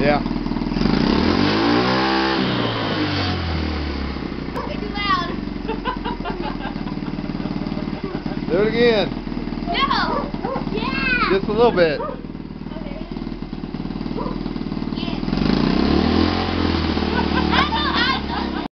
Yeah. It's too loud. Do it again. No. Yeah. Just a little bit.